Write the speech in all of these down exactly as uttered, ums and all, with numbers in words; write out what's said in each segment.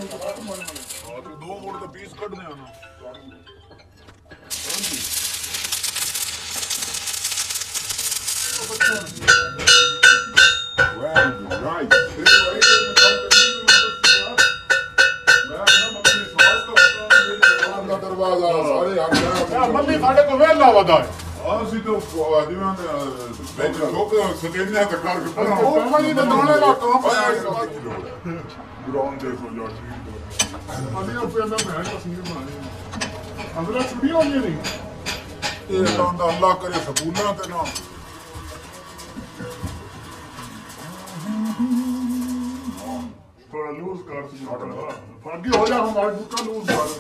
दो मोड़ का पीस कट दे ना दरवाजा सारे मम्मी साढ़े को वेला वदा है ਅਸੀਂ ਤਾਂ ਜਿਵੇਂ ਵਿੱਚ ਲੋਕ ਸਟੇਡੀਆਂ ਤੇ ਕਰ ਕੇ ਪਰ ਉਹ ਮਣੀ ਦੇ ਦੋਣੇ ਲਾ ਕੰਮ ਪਾਇਆ ਗਰਾਊਂਡ ਦੇ ਸੋ ਜਾ ਸੀ ਅਸੀਂ ਉਹ ਪੈਂਦਾ ਮੈਂ ਤਸਵੀਰ ਬਣਾਣੀ ਅੰਦਰ ਛੁੱਟੀ ਹੋਣੀ ਨਹੀਂ ਇਹ ਤਾਂ ਅੱਲਾ ਕਰੇ ਸਕੂਲਾਂ ਤੇ ਨਾ ਥੋੜਾ ਲੂਜ਼ ਕਰ ਸਕੂਲ ਫਾਗੀ ਹੋ ਜਾ ਹਮਾਰੇ ਬੁੱਕਾ ਲੂਜ਼ ਕਰ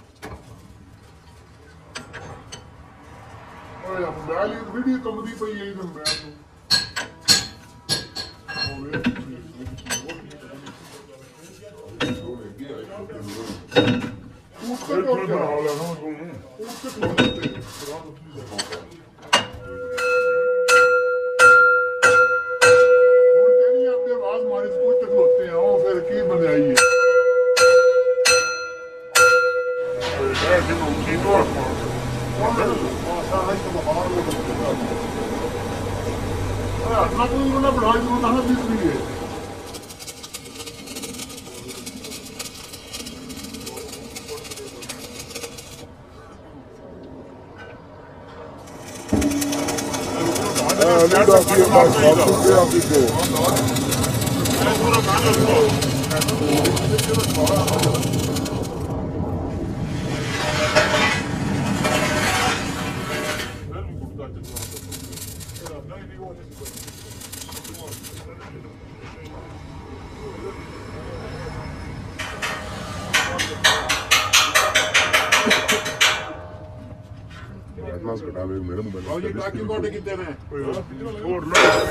ਓਏ ਅੰਬਾਲੀ ਵੀਡੀਓ ਕੰਮਦੀ ਪਈ ਐ ਇਹਨੂੰ ਮੈਂ ਨੂੰ ਉੱਤੇ ਤੋਂ ਬਣਾ ਲੈਣਾ ਉਹਨੂੰ ਉੱਤੇ ਤੋਂ ਉੱਤੇ ਹੁਣ ਤੇਰੀ ਆਪਣੀ ਆਵਾਜ਼ ਮਾਰੀ ਕੋਈ ਤੱਕ ਹੋਤੇ ਆ ਉਹ ਫਿਰ ਕੀ ਬਣਾਈ ਹੈ ਇਹ ਕਿਉਂ ਕੀ ਤੋਂ अपना कोई उन्होंने बढ़ाई दो ना बीस भी है और ये टाकी कोटे कितने में और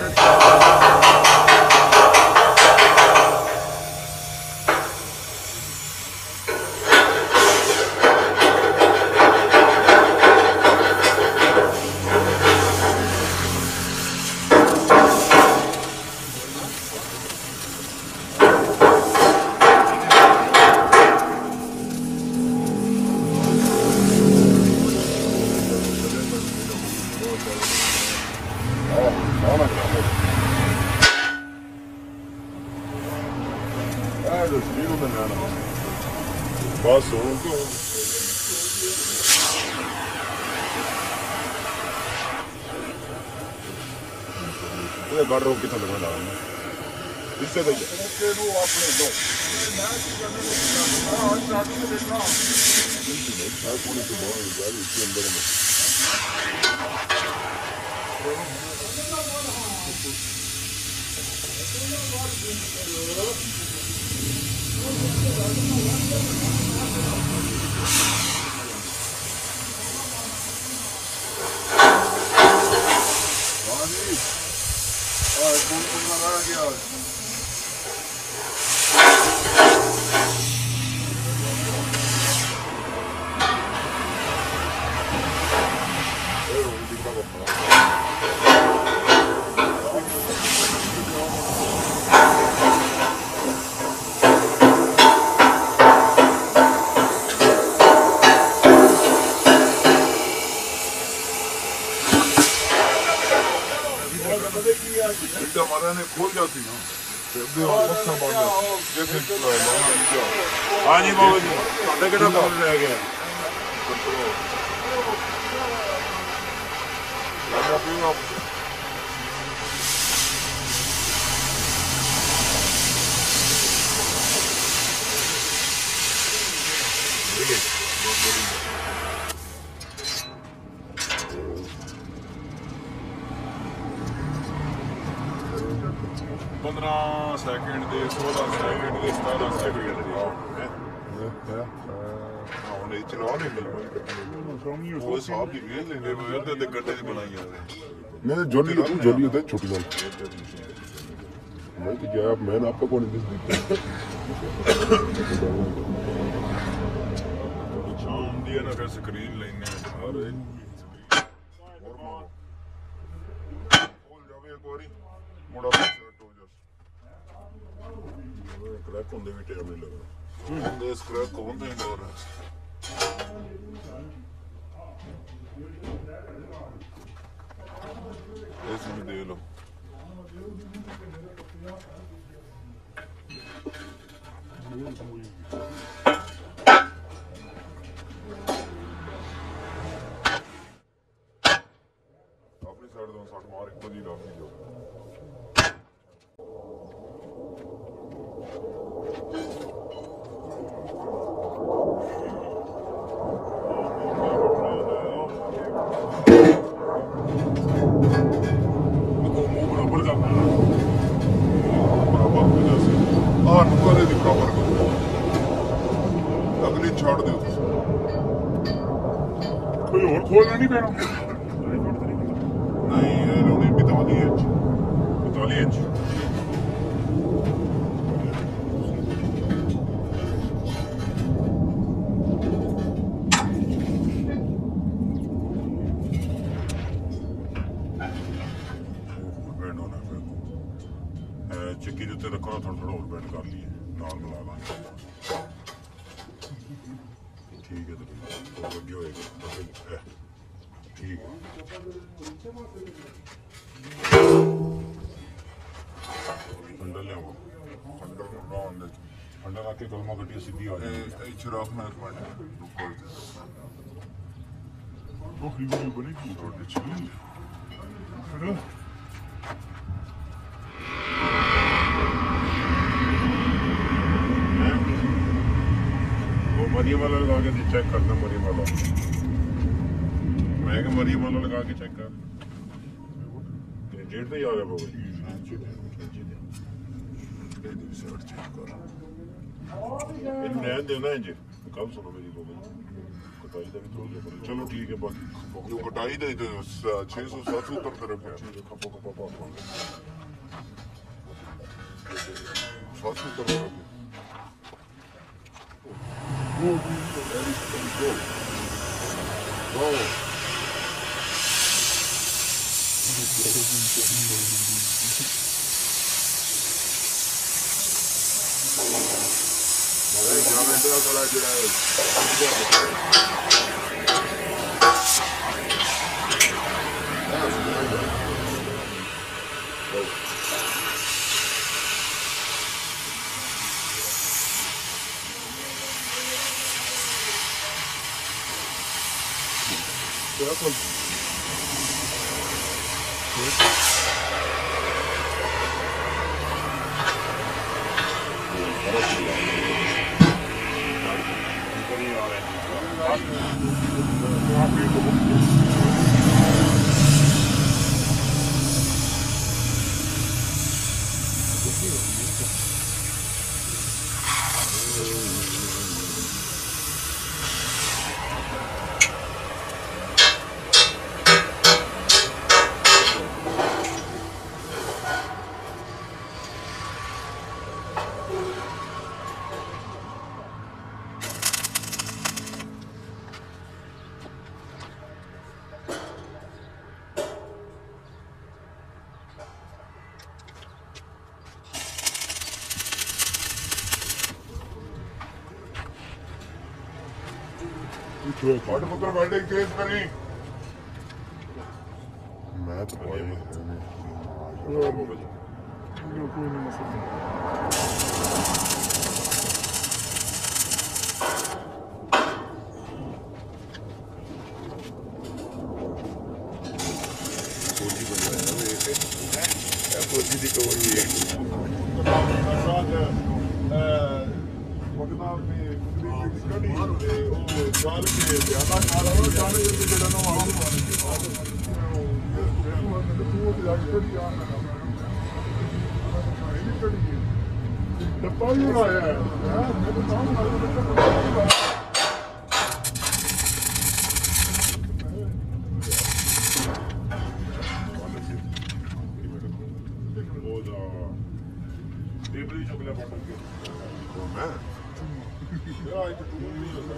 बस हो गड़ रोक कितना लगना डालना इससे तो अपने दो खोल जाती ना जैसे हाँ जी बाबा जी साढ़े कितना खोल रह गया पंद्रह सैकेंड दे सोलह सैकेंड दे सतारह सैकेंड दे ਹੁਣ ਇਹ ਚਲਾ ਨਹੀਂ ਮਿਲਦਾ ਉਹ ਸਾਹਬ ਦੀ ਵੇਲ ਲੈਂਦੇ ਮੈਂ ਅੱਧੇ ਅੱਧੇ ਘੰਟੇ ਦੀ ਬਣਾਈ ਜਾਂਦੇ नहीं जोली तू जोली होता है छोटी वाली मैं तो क्या मैंने आपको कौन दिस दी शाम दी ना फिर स्क्रीन लेने और खोल जावे एक बारी मुड़ा सेट हो जा क्रैक होंदे भी टाइम नहीं लगना Onde scrap conta ainda ora. Esse modelo. ਆਪਣੀ ਸਾਈਡ ਤੋਂ ਸੱਟ ਮਾਰ ਇੱਕੋ ਜੀ ਲਾ ਕੇ ਜੋ ਛੱਡ ਦਿਓ ਤੁਸੀਂ ਕੋਈ ਹੋਰ ਖੋਲਣਾ ਨਹੀਂ ਪੈਣਾ ਨਹੀਂ ਇਹ ਲੋਣੀ ਬਿਤਾਲੀ ਇੰਚ ਬਿਤਾਲੀ ਇੰਚ ਬੈਂਡ ਹੋਣਾ ਫਿਰ ਚੱਕੀ ਦੇ ਉੱਤੇ ਰੱਖੋ ਥੋੜਾ ਥੋੜਾ ਹੋਰ ਬੈਂਡ ਕਰ ਲਈਏ ਨਾਲ ਮਿਲਾ ਲਾਂਗੇ ठीक है तो लगे होएगा ठीक है अंडर ले अंडर राउंड अंडर आके कलमा गड्डी सीधी आ जाए इधर रखना एक मिनट रुको ਉਹ वीडियो बनेगी रोड चली है मरियम वाला लगा के चेक करना मरियम वाला मैं क्या मरियम वाला लगा के चेक कर जेट पे ही आ गया बाबा इन नया देना है जी कब सुनो मेरी बाबा कटाई का भी तो चलो ठीक है बाकी जो कटाई दे तो छह सौ सात सौ उत्तर तरफ है खपो खपो पापा सात सौ उत्तर तरफ Go, go, go. Hey, ya me entró a la Welcome. What about welding case करी? मैं तो कोई नहीं मसला फौजी दी कवर भी है वगना में कड़ी ते ओ साल के ज्यादा साल हो जाने जो जेड़ा नो आ डब्बा भी उड़ाया है मैं तो काम Debris chocolate bottle के तो मैं यार ये तो नहीं होता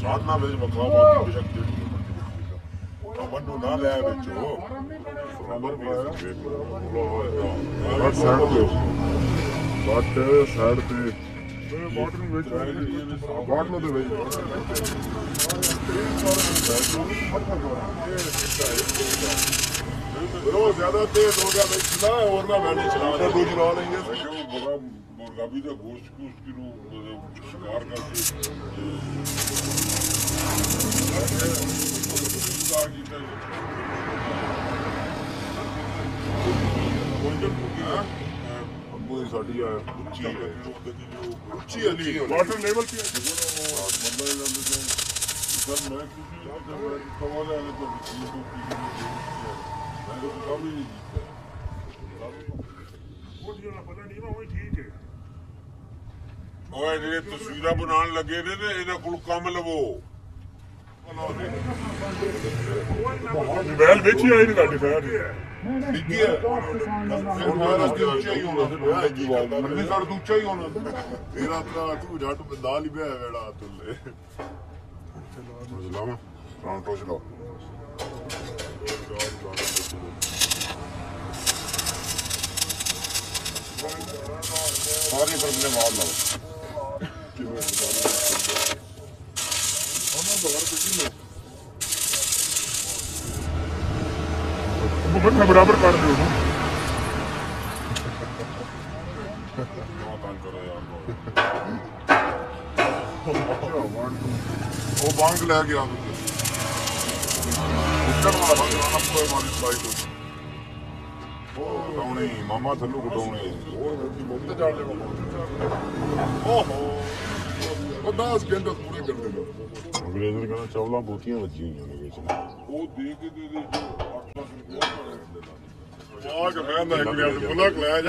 ਸਾਨਾ ਵਿੱਚ ਮਖਾ ਬਾਕੀ ਬੇਸ਼ੱਕ ਜਿਹੜੀ ਬੰਦੂ ਨਾ ਲੈ ਵਿੱਚੋਂ ਨੰਬਰ ਵੀ ਬਸ ਸਾਈਡ ਤੇ ਬਟ ਸਾਈਡ ਤੇ ਬਾਟਲ ਨੂੰ ਵਿੱਚ ਬਾਟਲ ਦੇ ਵਿੱਚ ਉਹ ਜ਼ਿਆਦਾ ਤੇਜ਼ ਹੋ ਗਿਆ ਬਈ ਹੋਰ ਨਾ ਮੈਨੇ ਚਲਾ ਦੂ ਚਲਾ ਲੈਂਗੇ ਬੜਾ ਮੁਰਗਾਬੀ ਦਾ ਗੋਸ਼ਤ ਕੁਸ਼ਤ ਨੂੰ ਸ਼ਿਕਾਰ ਕਰਕੇ ਸ਼ਿਕਾਰ ਕੀਤਾ ਬੋਈ ਸਾਡੀ ਆ ਉੱਚੀ ਹੈ ਉੱਚੀ ਅਲੀ ਵਾਟਰ ਲੈਵਲ ਤੇ ਸਰ ਮੈਂ ਕਿਉਂਕਿ ਕਮਾਲ ਹੈ ਤਾਂ ਮੈਂ ਤਾਂ ਕਮੀ ਨਹੀਂ ਕੀਤਾ ਉਹ ਜਿਹੜਾ ਪਤਾ ਨਹੀਂ ਉਹ ਠੀਕ ਹੈ ਓਏ ਜਿਹੜੇ ਤਸਵੀਰਾਂ ਬਣਾਉਣ ਲੱਗੇ ਨੇ ਤੇ ਇਹਨਾਂ ਕੋਲ ਕੰਮ ਲਵੋ ਮੋਬਾਈਲ ਵੇਚੀ ਆਈ ਨਹੀਂ ਤੁਹਾਡੇ ਫੈਰ ਡਿੱਗੀ ਹੈ ਹੁਣ ਮੇਰਾ ਤੇ ਉੱਚਾ ਹੀ ਹੋਣਾ ਮੰਨੇ ਕਰ ਤੂੰ ਉੱਚਾ ਹੀ ਹੋਣਾ ਤੇਰਾ ਤਾਂ ਤੂੰ ਜੱਟ ਬੰਦਾ ਹੀ ਪਿਆ ਵੇੜਾ ਤੁੱਲੇ ਲਾਵਾ ਰਾਉਂ ਟੋਚ ਲਾ ਸਾਰੇ ਬੰਦੇ ਮਾਰ ਲਾਓ ਉਹ ਮੈਂ ਬਰਾਬਰ ਕਰ ਦਿਓ ਉਹ ਬੰਗ ਲੈ ਗਿਆ ਉੱਕਰ ਵਾਲਾ ਬੰਗ ਨਾ ਕੋਈ ਮਾਰੀ ਸਾਈਡ ਉਹ ਕਟਾਉਣੇ ਮਾਮਾ ਥੱਲੂ ਕਟਾਉਣੇ ਉਹ ਕੀ ਮੁੱਕ ਤੇ ਜਾਣ ਲੈ ਓਹੋ ਉਹ ਦਸ ਘੰਟੇ ਪੂਰੇ ਕਰ ਦੇ ਅੰਗਰੇਜ਼ ਨੇ ਕਹਿੰਦਾ ਚੌਲਾਂ ਬੋਤੀਆਂ ਵੱਜੀਆਂ ਹੋਈਆਂ ਨੇ ਵਿੱਚ ਉਹ ਦੇ ਕੇ ਦੇ ਦੇ ਆ ਕੇ ਕਹਿੰਦਾ ਇੱਕ ਗੱਲ ਬੁਲਾ ਕੇ ਲੈ ਜਾ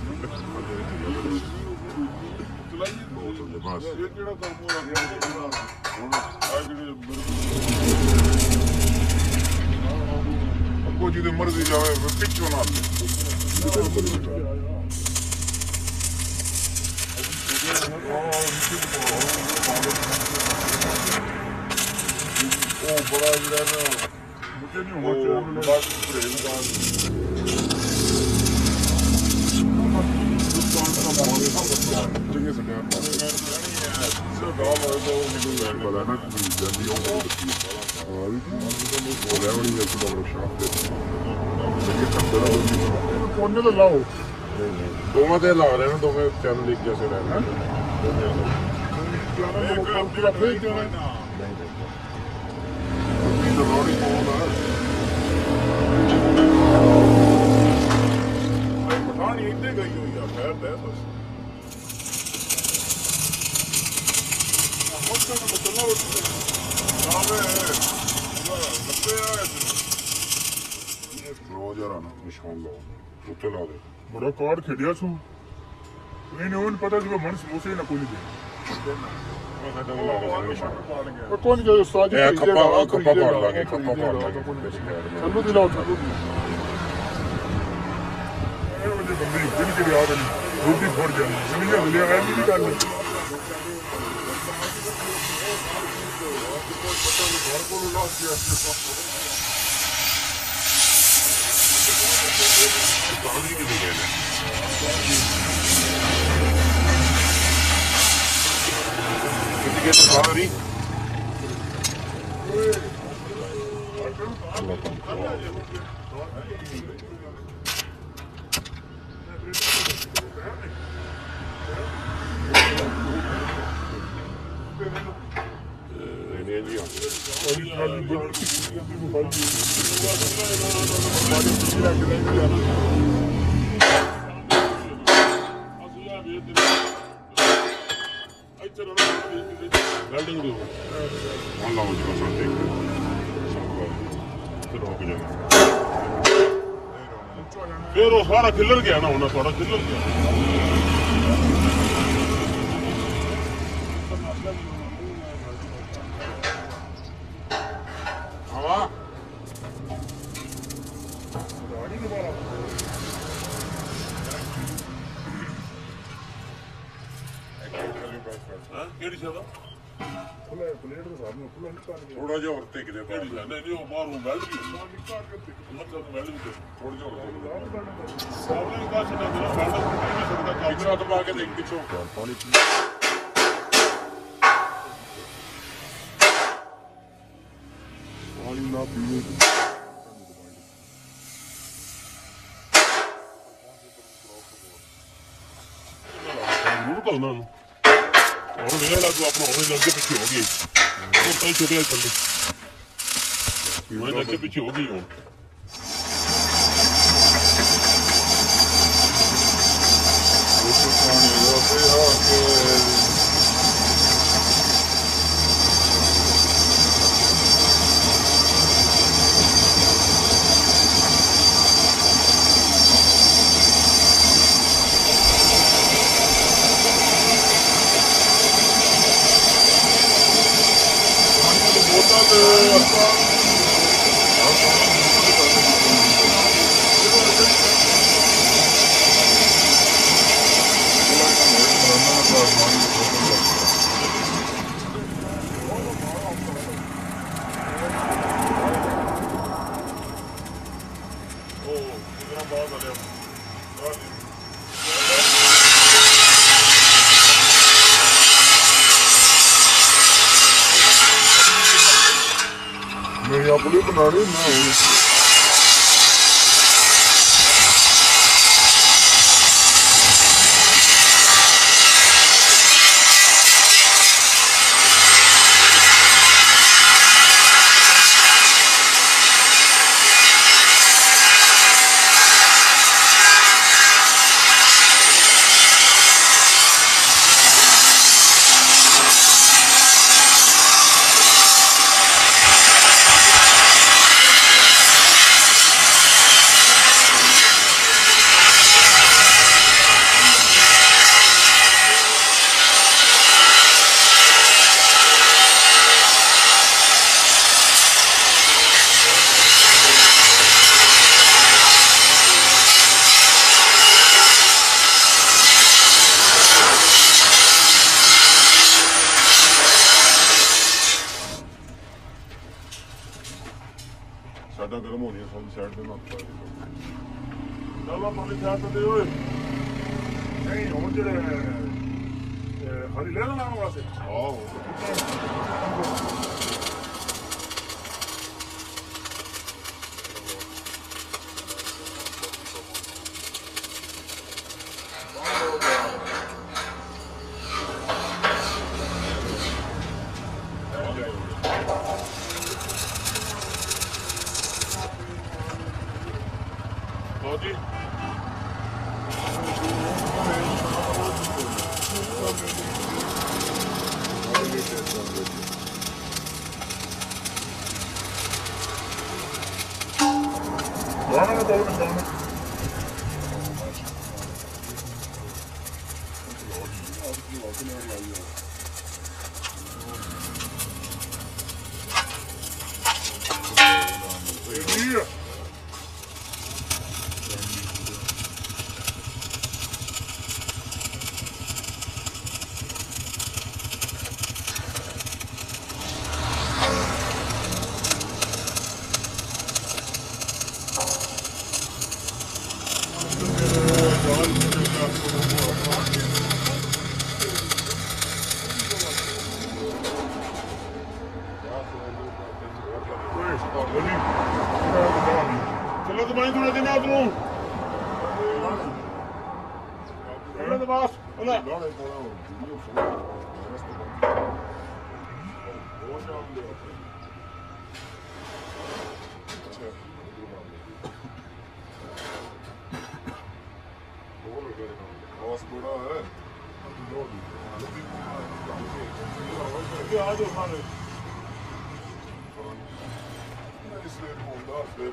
ਬਸ ਇਹ ਕਿਹੜਾ ਕੰਮ ਹੋ ਰਿਹਾ ਹੁਣ ਆ ਜਿਹੜੇ ਅੱਗੋਂ ਜਿਹਦੀ ਮਰਜ਼ੀ ਜਾਵੇ ਪਿੱਛੋਂ ਨਾ ਉਹ ਬੜਾ ਜਿਹੜਾ ਨਾ ਮੁਝੇ ਨਹੀਂ ਹੋਣਾ ਚਾਹੀਦਾ ਬਸ ਪ੍ਰੇਮ ਦਾ ਜਿਵੇਂ ਸੜਿਆ ਸਰਦਾਰ ਹੋਇਆ ਤਾਂ ਉਹ ਮੈਨੂੰ ਪਤਾ ਨਾ ਕਿ ਜਲਦੀ ਉਹ ਆ ਵੀ ਉਹ ਲੈਵੜੀ ਵਿੱਚ ਬੜਾ ਸ਼ਾਪ ਤੇ ਇਹ ਕੰਦਰ ਕੋਨੇ ਤੋਂ ਲਾਓ ਦੋਵਾਂ ਤੇ ਲਾ ਰਹੇ ਨੇ ਦੋਵੇਂ ਚੈਨਲ ਇੱਕ ਜੈਸੇ ਰਹਿਣਾ ਪੂਰਾ ਫੇਕ ਦੇਣਾ ਰੋੜੀ ਕੋਲ ਪਠਾਣੀ ਇੱਥੇ ਗਈ ਹੋਈ ਆ ਖੈਰ ਤੇ ਬਸ ਬਹੁਤ ਸਾਰਾ ਮਸਲਾ ਹੋ ਚੁੱਕਾ ਸਾਹਮਣੇ ਲੱਗੇ ਆ ਰੋਜ਼ ਆਣਾ ਨਿਸ਼ਾਨ ਲਾਓ ਉੱਤੇ ਲਾ ਦੇ ਬੜਾ ਕਾਰਡ ਖੇਡਿਆ ਸੂ ਇਹਨੇ ਉਹਨੂੰ ਪਤਾ ਸੀ ਮਨ ਸਮੋਸੇ ਨਾ ਕੋਈ ਨਹੀਂ ਦੇ ਉਹ ਕੋਣ ਜੋ ਉਸਤਾਦ ਜੀ ਇਹ ਖੱਪਾ ਖੱਪਾ ਪਾੜ ਲਾਂਗੇ ਖੱਪਾ ਪਾੜ ਲਾਂਗੇ ਚੱਲੂ ਦੀ ਲਾਓ ਚੱਲੂ ਦੀ ਇਹ ਉਹਦੇ ਬੰਦੇ ਦਿਨ ਕੇ ਯਾਦ ਨਹੀਂ ਰੋਟੀ ਫੋੜ ਜਾਂਦੀ ਜ਼ਮੀਨ ਲਿਆ ਐ ਨਹੀਂ ਗੱਲ ਘਰ ਕੋਲ ਲਾ ਕੇ ਪਾਣੀ ਕਿਤੇ ਗਏ ਨੇ ਕਿਤੇ ਗਏ ਤਾਂ ਸਾਰੀ ਇਹਨੇ ਜੀ ਔਰ ਇਹ ਖਾਲੀ ਬੁੱਢੀ ਨੂੰ ਖਾਲੀ ਵੈਲਡਿੰਗ ਦੀ ਹੁਣ ਲਾਓ ਜੀ ਬਸ ਦੇਖ ਤੇ ਰੋਕ ਜਾਣਾ ਫਿਰ ਉਹ ਸਾਰਾ ਖਿੱਲਰ ਗਿਆ ਨਾ ਹੁਣ ਤੁਹਾਡਾ ਖਿੱਲਰ ਗਿਆ ਹਵਾ ਕਿਹੜੀ ਸ਼ਬਦ ਥੋੜਾ ਜਿਹਾ ਹੋਰ ਤੇ ਕਿਤੇ ਬਾਹਰ ਨਹੀਂ ਨਹੀਂ ਉਹ ਬਾਹਰੋਂ ਵੈਲਡ ਵੀ ਮਤਲਬ ਵੈਲਡ ਵੀ ਥੋੜਾ ਜਿਹਾ ਹੋਰ ਸਾਹਮਣੇ ਦਾ ਛੱਡਾ ਦੇਣਾ ਵੈਲਡ ਨਹੀਂ ਸਕਦਾ ਕਾਗਜ਼ਾਂ ਤੋਂ ਪਾ ਕੇ ਦੇਖ ਪਿੱਛੋਂ ਪਾਣੀ ਪਾਣੀ ਨਾ ਪੀਓ ਨੂੰ ਕਰਨਾ ਨੂੰ ਹੁਣ ਵੇਖ ਲਾ ਤੂੰ ਆਪਣਾ ਹੋਣੇ ਲੱਗੇ ਪਿੱਛੇ ਹੋ ਗਈ ਉਹ ਤਾਂ ਛੋਟੇ ਚੱਲੇ ਮੈਂ ਲੱਗੇ ਪਿੱਛੇ ਹੋ ਗਈ ਹੁਣ ਉਹ ਪਾਣੀ ਦਾ ਪਿਆ ਕੇ मेरी अपनी बनानी ना हो साडा गर्म होनी है सारी साइड पे ना चलो पानी साइड पे ओए नहीं हुन जेड़े हरी ले लेना वास्ते हां जी चलो तो भाई थोड़ा दिन आप लोग चलो तो बस बोला आवाज थोड़ा है आ जाओ खाने इसलिए बोलता फिर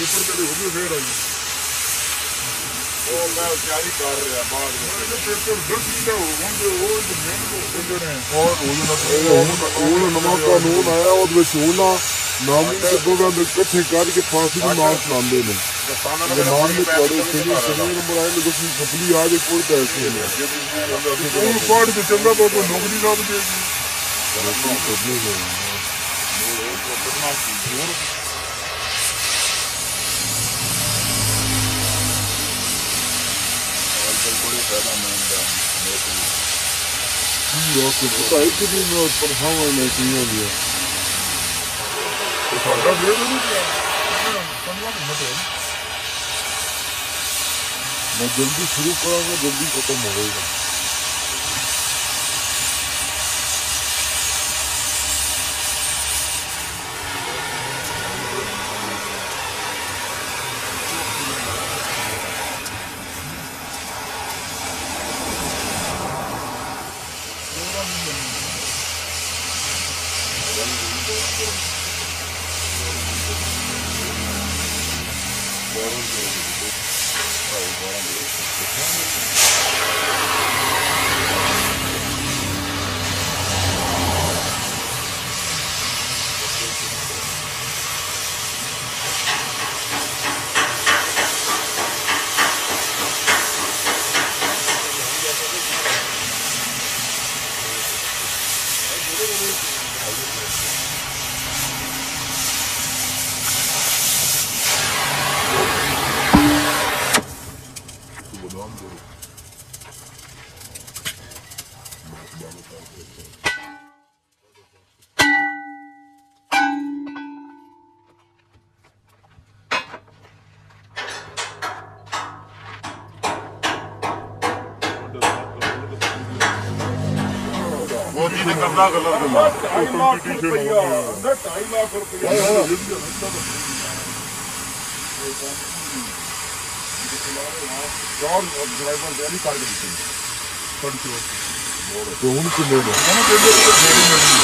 पेपर तेरे हो गए फिर आई ਉਹ ਮੈਂ ਤਿਆਰੀ ਕਰ ਰਿਹਾ ਬਾਅਦ ਵਿੱਚ पेपर दस का होंगे वो मेन को कहते हैं और वो नवा कानून आया ਉਹਦੇ ਵਿੱਚ ਉਹਨਾਂ ਨਾਮੀ ਤੇ ਦੋਵਾਂ ਦੇ ਇਕੱਠੇ ਕਰਕੇ ਫਾਂਸੀ ਦੀ ਮਾਰ ਚਲਾਉਂਦੇ ਨੇ ਨਾਮ ਦੇ ਤੁਹਾਡੇ ਸਰੀਰ ਸਰੀਰ ਨੰਬਰ ਆਏ ਨੇ ਤੁਸੀਂ ਕਪਲੀ ਆ ਜੇ ਕੋਈ ਪੈਸੇ ਨਹੀਂ ਉਹ ਪਾੜ ਕੇ ਚੰਗਾ ਬਾਬਾ ਨੌਕਰੀ ਲੱਭ ਦੇਗੀ ਕਪਲੀ ਨਹੀਂ ਪਤਾ ਇੱਕ ਦਿਨ ਪਰਖਾਵਾਂ ਨੇ ਕਿੰਨੀਆਂ ਦੀਆਂ ਸਾਡਾ ਦੇ ਦੇ मैं जल्दी शुरू करांगा जल्दी खत्म होगा ਕਰਦਾ ਗੱਲਾਂ ਗੱਲਾਂ ਢਾਈ ਲੱਖ ਰੁਪਈਆ ਹੁੰਦਾ ਢਾਈ ਲੱਖ ਰੁਪਈਆ ਚਾਰ ਡਰਾਈਵਰ ਦੇ ਨਹੀਂ ਕਰ ਦਿੱਤੇ ਫੜ ਚੋ ਤੇ ਹੁਣ ਕਿੰਨੇ ਨੇ ਉਹਨੂੰ ਕਹਿੰਦੇ ਕਿ ਥੋੜੀ ਮਿਲਣੀ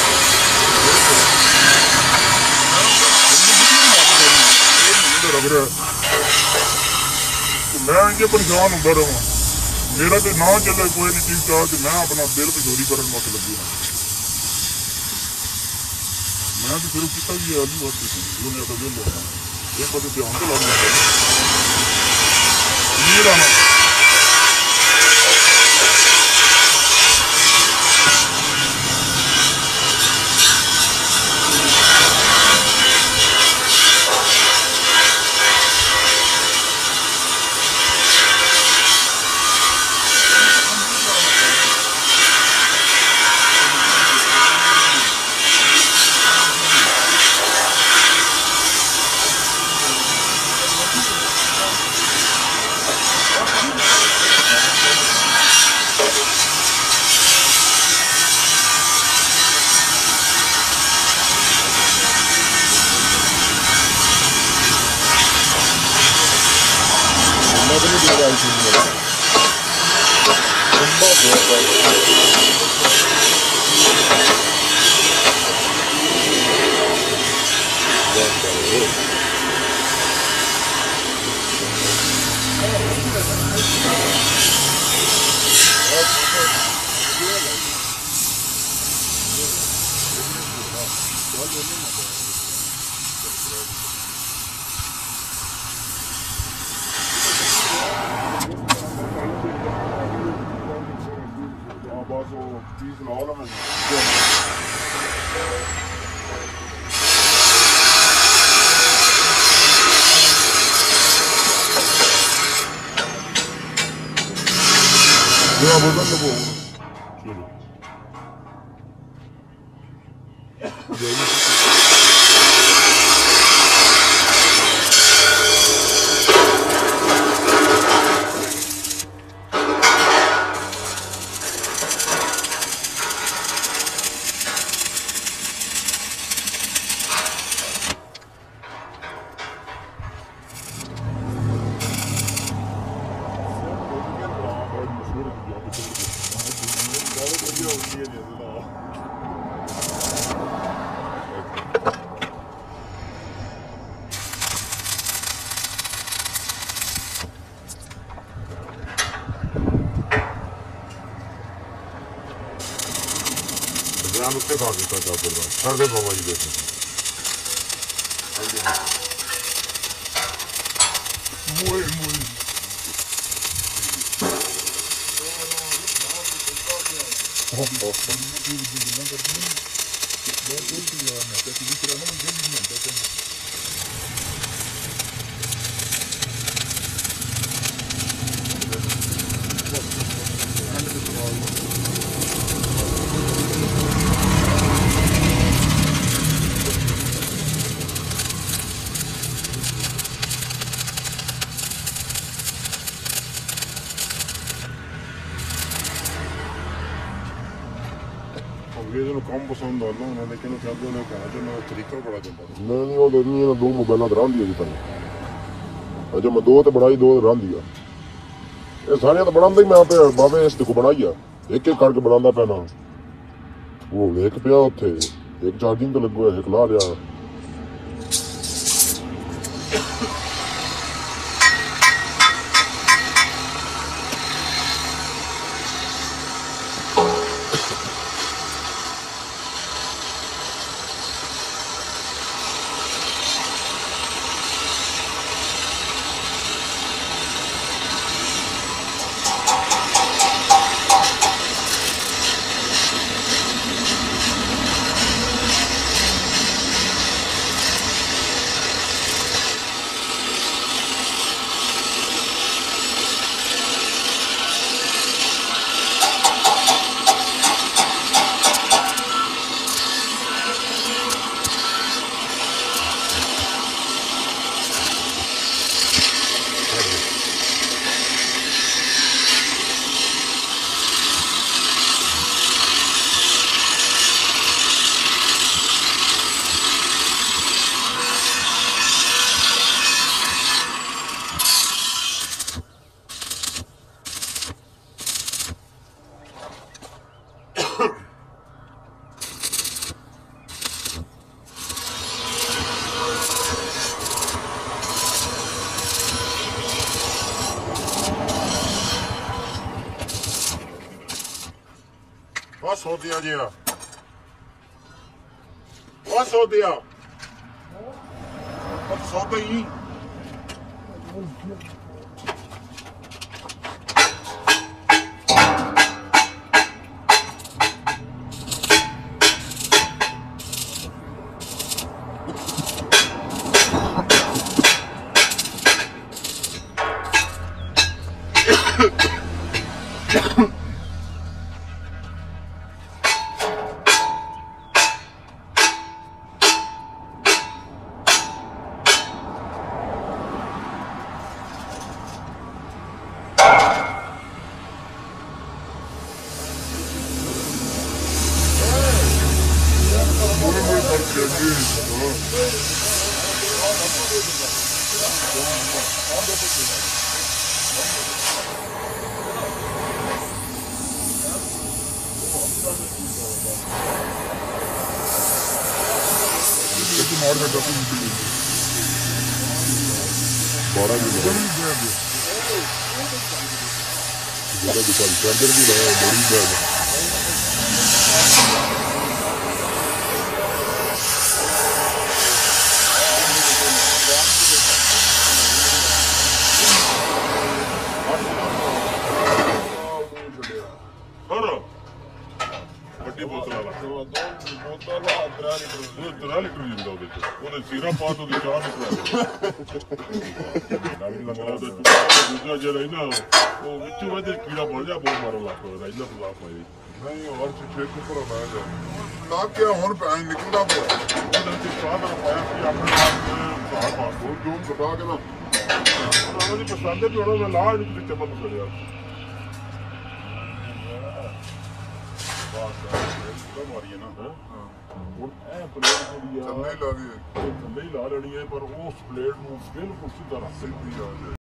ਹੈ ਮੈਂ ਇੰਨੇ ਪਰੇਸ਼ਾਨ ਹੁੰਦਾ ਰਹਾਂ मेरा तो ना चले कोई नहीं ठीक ठाक मैं अपना बिल भी चोरी करने मत लगी मैं तो सिर्फ किता भी आदमी वास्ते दुनिया का बिल होना एक बार ध्यान तो लगना मेरा ना ਧਿਆਨ ਉੱਤੇ ਖਾ ਦਿੱਤਾ ਚਾਦਰ ਦਾ ਸਾਡੇ ਬਾਬਾ ਜੀ ਦੇ ਮੋਏ ਮੋਏ ਇਹਨੂੰ ਕੰਮ ਪਸੰਦ ਆਉਂਦਾ ਉਹਨਾਂ ਨੇ ਕਿਹਨੂੰ ਕਹਿੰਦੇ ਨੇ ਕਹਾ ਤੇ ਮੈਂ ਤਰੀਕਾ ਬੜਾ ਦਿੰਦਾ ਨਹੀਂ ਨਹੀਂ ਉਹ ਨਹੀਂ ਇਹਨਾਂ ਦੋ ਮੋਬਾਈਲਾਂ ਤੇ ਰਹਿੰਦੀ ਹੈ ਜੀ ਤਾਂ ਅਜੇ ਮੈਂ ਦੋ ਤੇ ਬਣਾਈ ਦੋ ਰਹਿੰਦੀ ਆ ਇਹ ਸਾਰੀਆਂ ਤਾਂ ਬਣਾਉਂਦਾ ਹੀ ਮੈਂ ਆਪੇ ਬਾਬੇ ਇਸ ਤੇ ਕੋ ਬਣਾਈ ਆ ਇੱਕ ਇੱਕ ਕਰਕੇ ਬਣਾਉਂਦਾ ਪੈਣਾ ਉਹ ਇੱਕ ਪਿਆ ਉੱਥੇ ਇੱਕ ਚਾਰਜਿੰਗ ਤੇ ਲੱਗਿਆ ਇੱਕ ਲਾ ਰਿਹਾ What sodia dia? What sodia? What sodia? Bora de novo. Bora de qualquer de lá, bora de nada. Ora. ਵੱਡੀ ਬੋਤਲ ਵਾਲਾ ਬੋਤਲ ਵਾਲਾ ਤਰਾ ਲੀਟਰ ਤਰਾ ਲੀਟਰ ਜਿੰਦਾ ਉਹਦੇ ਚ ਉਹਦੇ ਸੀਰਾ ਪਾ ਤੋਂ ਦੀ ਚਾਹ ਨਿਕਲਿਆ ਦੂਜਾ ਜਿਹੜਾ ਹੈ ਨਾ ਉਹ ਵਿੱਚੋਂ ਵਜੇ ਕੀੜਾ ਬਣ ਜਾ ਬਹੁਤ ਮਾਰਨ ਲੱਗ ਪਿਆ ਇਹਦਾ ਫਲਾ ਪਾਈ ਨਹੀਂ ਹੋਰ ਚੀਜ਼ ਕੋਲ ਮੈਂ ਜਾ ਨਾ ਕਿ ਹੁਣ ਪੈ ਨਿਕਲਦਾ ਪਿਆ ਉਹਦੇ ਚ ਸਾਹ ਦਾ ਪਾਇਆ ਸੀ ਆਪਣੇ ਨਾਲ ਸਾਹ ਪਾ ਦੋ ਜੂਮ ਕਟਾ ਕੇ ਨਾ ਉਹਨਾਂ ਦੀ ਪਸੰਦ ਵੀ ਉਹਨਾਂ ਦਾ ਲਾਹ ਨਹੀਂ ਚਮਕ ਖੜਿਆ ਮਾਰੀ ਨਾ ਹੁਣ ਇਹ ਪਲੇਟ ਜਿਹੜੀ ਆ ਥੱਲੇ ਲਾ ਦੀ ਥੱਲੇ ਹੀ ਲਾ ਲੈਣੀ ਹੈ ਪਰ ਉਸ ਪਲੇਟ ਨੂੰ ਬਿਲਕੁਲ ਸਿੱਧਾ ਰੱਖ ਦਿੱਤੀ ਜਾਵੇ